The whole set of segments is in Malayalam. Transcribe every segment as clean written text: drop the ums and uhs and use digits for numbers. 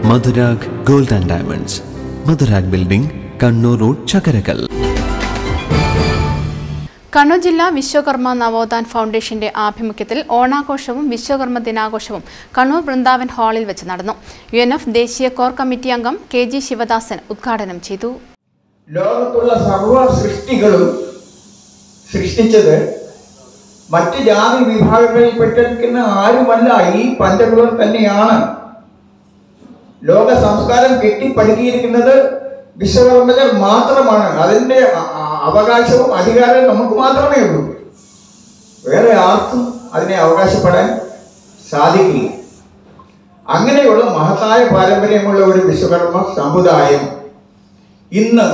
Madhurag gold and diamonds, Madhurag building, Kannur road, Chakkarakkal. Kannur ജില്ലാ വിശ്വകർമ്മ നവോത്ഥാൻ ഫൗണ്ടേഷന്റെ ആഭിമുഖ്യത്തിൽ ഓണാഘോഷവും വിശ്വകർമ്മ ദിനാഘോഷവും കണ്ണൂർ വൃന്ദാവൻ ഹാളിൽ വെച്ച് നടന്നു. UNF ദേശീയ കോർ കമ്മിറ്റി അംഗം KG ശിവദാസൻ ഉദ്ഘാടനം ചെയ്തു. ലോകത്തുള്ള സർവ്വ സൃഷ്ടികളും സൃഷ്ടിച്ചത് മറ്റ് ജാതി വിഭാഗങ്ങളിൽപ്പെട്ടിരിക്കുന്ന ആരുമല്ല, ഈ പഞ്ചഭൂതർ തന്നെയാണ്. ലോക സംസ്കാരം കെട്ടിപ്പടുക്കിയിരിക്കുന്നത് വിശ്വകർമ്മജർ മാത്രമാണ്. അതിൻ്റെ അവകാശവും അധികാരവും നമുക്ക് മാത്രമേ ഉള്ളൂ. വേറെ ആർക്കും അതിനെ അവകാശപ്പെടാൻ സാധിക്കില്ല. അങ്ങനെയുള്ള മഹത്തായ പാരമ്പര്യമുള്ള ഒരു വിശ്വകർമ്മ സമുദായം ഇന്ന്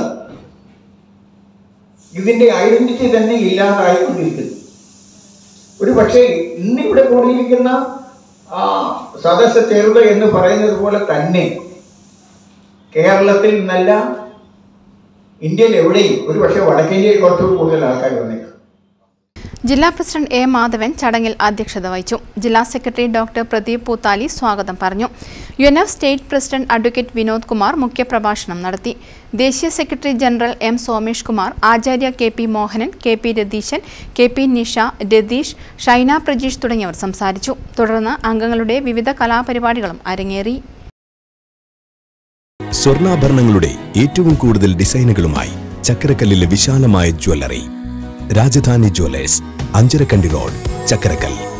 ഇതിൻ്റെ ഐഡന്റിറ്റി തന്നെ ഇല്ലാതായിക്കൊണ്ടിരിക്കുന്നു. ഒരു പക്ഷേ ഇന്നിവിടെ കൂടിയിരിക്കുന്ന സദസ്സ് ചേരുക എന്ന് പറയുന്നത് പോലെ തന്നെ കേരളത്തിൽ നിന്നല്ല, ഇന്ത്യയിൽ എവിടെയും ഒരു പക്ഷേ വടക്കേന്ത്യയിൽ കുറച്ചുകൂടി കൂടുതൽ ആൾക്കാർ വന്നേക്കും. ജില്ലാ പ്രസിഡന്റ് A. മാധവൻ ചടങ്ങിൽ അധ്യക്ഷത വഹിച്ചു. ജില്ലാ സെക്രട്ടറി ഡോക്ടർ പ്രദീപ് പൂത്താലി സ്വാഗതം പറഞ്ഞു. UNF state president advocate Vinod Kumar മുഖ്യപ്രഭാഷണം നടത്തി. ദേശീയ secretary general M. Somesh Kumar, Acharya KP Mohanan, KP Ratheeshan, KP Nisha, Ratheesh, Shaina Prajeesh തുടങ്ങിയവർ സംസാരിച്ചു. തുടർന്ന് അംഗങ്ങളുടെ വിവിധ കലാപരിപാടികളും അരങ്ങേറി. സ്വർണ്ണാഭരണങ്ങളുടെ ഏറ്റവും കൂടുതൽ ഡിസൈനുകളുമായി ചക്കരക്കല്ലിലെ വിശാലമായ jewellery Rajadhani jewellers, Anjarakandy road, Chakkarakkal.